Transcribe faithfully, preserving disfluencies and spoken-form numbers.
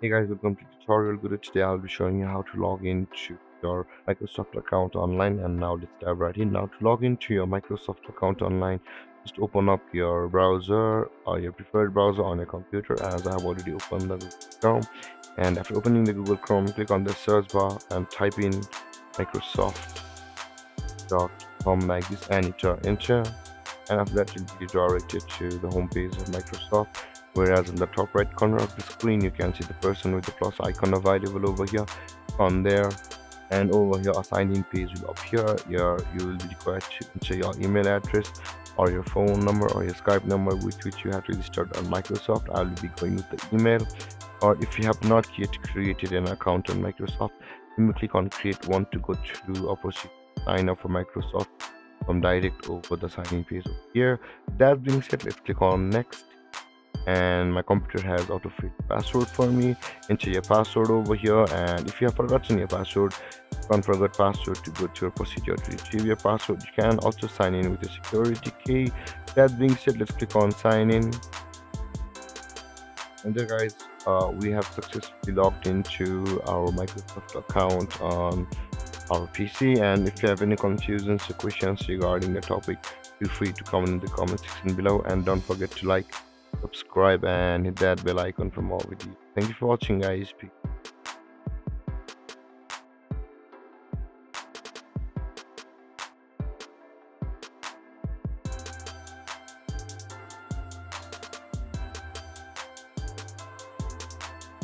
Hey guys, welcome to tutorial guru. Today I'll be showing you how to log into your Microsoft account online. And now let's dive right in. Now to log into your Microsoft account online, just open up your browser or your preferred browser on your computer, as I have already opened the Google Chrome. And after opening the Google Chrome, click on the search bar and type in microsoft dot com like this and hit enter. And after that you'll be redirected to the home page of Microsoft, whereas in the top right corner of the screen you can see the person with the plus icon available over here on there, and over here a sign in page will appear. Here you will be required to enter your email address or your phone number or your Skype number with which you have registered on Microsoft. I will be going with the email. Or if you have not yet created an account on Microsoft, you may click on create one to go to opposite sign up for Microsoft from direct over the signing page over here. That being said, let's click on next. And my computer has auto-filled password for me. Enter your password over here, and if you have forgotten your password, don't forget password to go to your procedure to retrieve your password. You can also sign in with a security key. That being said, let's click on sign in. And there guys, uh, we have successfully logged into our Microsoft account on our P C. And if you have any confusions or questions regarding the topic, feel free to comment in the comment section below, and don't forget to like, subscribe and hit that bell icon for more videos. Thank you for watching guys. Peace.